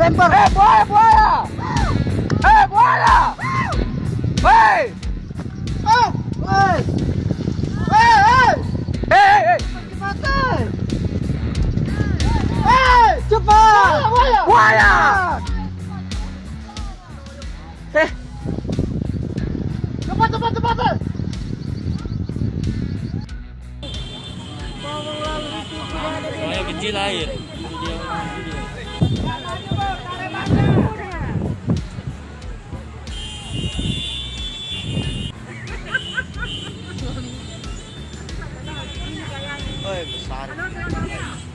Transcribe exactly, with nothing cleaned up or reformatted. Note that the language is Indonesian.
lempar. Eh, buaya, buaya. Eh, buaya. Hei. Eh, eh. Eh, eh. Eh, eh, Cepat, eh. Eh, cepat. Buaya, buaya. Eh, cepat, cepat, cepat, eh. Soalnya kecil air. Oh, besar.